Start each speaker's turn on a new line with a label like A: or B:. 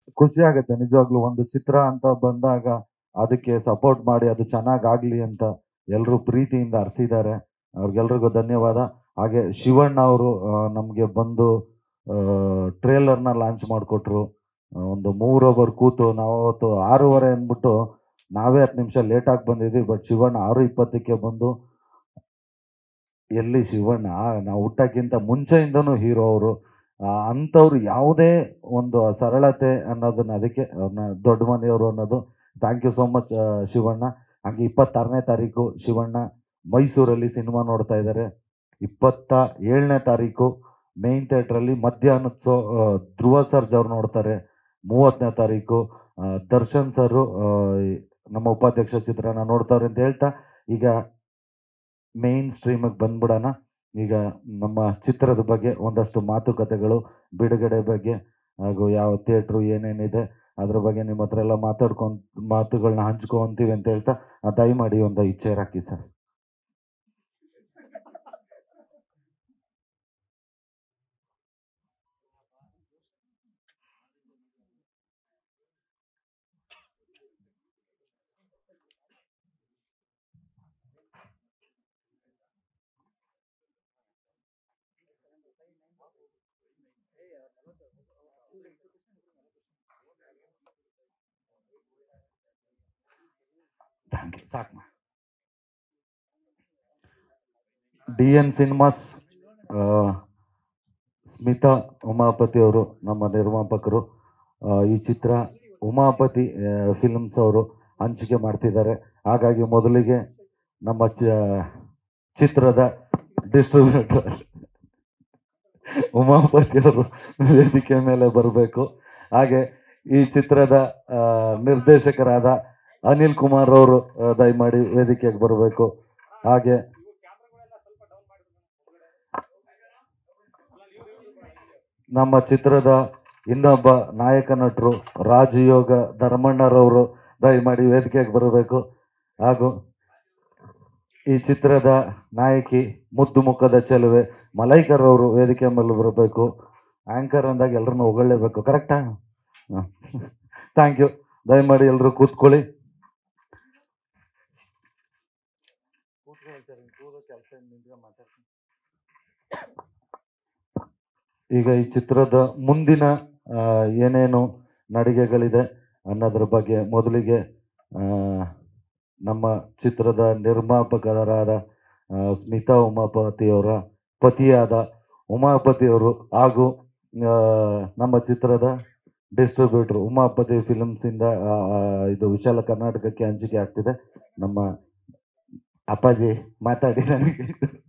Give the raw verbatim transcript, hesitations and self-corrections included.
A: ಖುಷಿ ಆಗುತ್ತೆ ನಿಜವಾಗ್ಲೂ. ಒಂದು ಚಿತ್ರ ಅಂತ ಬಂದಾಗ ಅದಕ್ಕೆ ಸಪೋರ್ಟ್ ಮಾಡಿ ಅದು ಚೆನ್ನಾಗಾಗ್ಲಿ ಅಂತ ಎಲ್ಲರೂ ಪ್ರೀತಿಯಿಂದ ಹರ್ಸಿದ್ದಾರೆ. ಅವ್ರಿಗೆಲ್ರಿಗೂ ಧನ್ಯವಾದ. ಹಾಗೆ ಶಿವಣ್ಣ ಅವರು ನಮಗೆ ಬಂದು ಟ್ರೇಲರ್ನ ಲಾಂಚ್ ಮಾಡಿಕೊಟ್ರು. ಒಂದು ಮೂರು ಓವರ್ ಕೂತು ನಾವು ಅವತ್ತು ಆರೂವರೆ ಅಂದ್ಬಿಟ್ಟು ನಾವೇ ಹತ್ತು ನಿಮಿಷ ಲೇಟಾಗಿ ಬಂದಿದ್ವಿ. ಬಟ್ ಶಿವಣ್ಣ ಆರು ಇಪ್ಪತ್ತಕ್ಕೆ ಬಂದು, ಎಲ್ಲಿ ಶಿವಣ್ಣ ನಾವು ಹುಟ್ಟಕ್ಕಿಂತ ಮುಂಚೆಯಿಂದನೂ ಹೀರೋ ಅವರು. ಅಂಥವ್ರು ಯಾವುದೇ ಒಂದು ಸರಳತೆ ಅನ್ನೋದನ್ನ, ಅದಕ್ಕೆ ಅವ್ರನ್ನ ದೊಡ್ಡ ಮನೆಯವರು ಅನ್ನೋದು. Thank you so much Shivanna. ಹಾಗೆ ಇಪ್ಪತ್ತಾರನೇ ತಾರೀಕು ಶಿವಣ್ಣ ಮೈಸೂರಲ್ಲಿ ಸಿನಿಮಾ ನೋಡ್ತಾ ಇದ್ದಾರೆ. ಇಪ್ಪತ್ತ ಏಳನೇ ತಾರೀಕು ಮೇನ್ ಥಿಯೇಟ್ರಲ್ಲಿ ಮಧ್ಯಾಹ್ನದ ಸೋ ಧ್ರುವ ಸರ್ಜ್ ಅವ್ರು ನೋಡ್ತಾರೆ. ಮೂವತ್ತನೇ ತಾರೀಕು ದರ್ಶನ್ ಸರು ನಮ್ಮ ಉಪಾಧ್ಯಕ್ಷ ಚಿತ್ರನ ನೋಡ್ತಾರೆ ಅಂತ ಹೇಳ್ತಾ, ಈಗ ಮೇನ್ ಸ್ಟ್ರೀಮಿಗೆ ಬಂದ್ಬಿಡೋಣ. ಈಗ ನಮ್ಮ ಚಿತ್ರದ ಬಗ್ಗೆ ಒಂದಷ್ಟು ಮಾತುಕತೆಗಳು, ಬಿಡುಗಡೆ ಬಗ್ಗೆ ಹಾಗೂ ಯಾವ ಥಿಯೇಟ್ರು ಏನೇನಿದೆ ಅದ್ರ ಬಗ್ಗೆ ನಿಮ್ಮ ಹತ್ರ ಎಲ್ಲ ಮಾತಾಡ್ಕೊಂಡು ಮಾತುಗಳನ್ನ ಹಂಚ್ಕೊಂತೀವಿ ಅಂತ ಹೇಳ್ತಾ, ದಯಮಾಡಿ ಒಂದು ಐದು ಚೇರ್ ಹಾಕಿ ಸರ್. Thank you. ಸಾಕು. D N cinemas, Smitha Umapathi ಅವರು ನಮ್ಮ ನಿರ್ಮಾಪಕರು. ಈ ಚಿತ್ರ ಉಮಾಪತಿ ಫಿಲ್ಮ್ಸ್ ಅವರು ಹಂಚಿಕೆ ಮಾಡ್ತಿದ್ದಾರೆ. ಹಾಗಾಗಿ ಮೊದಲಿಗೆ ನಮ್ಮ ಚಿತ್ರದ ಡಿಸ್ಟ್ರಿಬ್ಯೂಟರ್ ಉಮಾಪತಿ ಅವರು ವೇದಿಕೆ ಮೇಲೆ ಬರಬೇಕು. ಹಾಗೆ ಈ ಚಿತ್ರದ ನಿರ್ದೇಶಕರಾದ ಅನಿಲ್ ಕುಮಾರ್ ಅವರು ದಯಮಾಡಿ ವೇದಿಕೆಗೆ ಬರಬೇಕು. ಹಾಗೆ ನಮ್ಮ ಚಿತ್ರದ ಇನ್ನೊಬ್ಬ ನಾಯಕ ನಟರು ರಾಜಯೋಗ ಧರ್ಮಣ್ಣರವರು ದಯಮಾಡಿ ವೇದಿಕೆಗೆ ಬರಬೇಕು. ಹಾಗೂ ಈ ಚಿತ್ರದ ನಾಯಕಿ ಮುದ್ದು ಮುಖದ ಚೆಲುವೆ ಮಲೈಕರ್ ಅವರು ವೇದಿಕೆ ಮೇಲೆ ಬರಬೇಕು. ಆಂಕರ್ ಅಂದಾಗ ಎಲ್ಲರನ್ನು ಹೊಗಳಲೇಬೇಕು, ಕರೆಕ್ಟಾ? Thank you. ದಯಮಾಡಿ ಎಲ್ಲರೂ ಕೂತ್ಕೊಳ್ಳಿ. ಈಗ ಈ ಚಿತ್ರದ ಮುಂದಿನ ಏನೇನು ನಡಿಗೆಗಳಿದೆ ಅನ್ನೋದ್ರ ಬಗ್ಗೆ ಮೊದಲಿಗೆ ನಮ್ಮ ಚಿತ್ರದ ನಿರ್ಮಾಪಕರಾದ ಸ್ಮಿತಾ ಉಮಾಪತಿಯವರ ಪತಿಯಾದ ಉಮಾಪತಿಯವರು ಹಾಗೂ ನಮ್ಮ ಚಿತ್ರದ ಡಿಸ್ಟ್ರಿಬ್ಯೂಟರ್ ಉಮಾಪತಿ ಫಿಲ್ಮ್ಸಿಂದ ಇದು ವಿಶಾಲ ಕರ್ನಾಟಕಕ್ಕೆ ಹಂಚಿಕೆ ಆಗ್ತಿದೆ. ನಮ್ಮ ಅಪ್ಪಾಜಿ ಮಾತಾಡಿ ನನಗೆ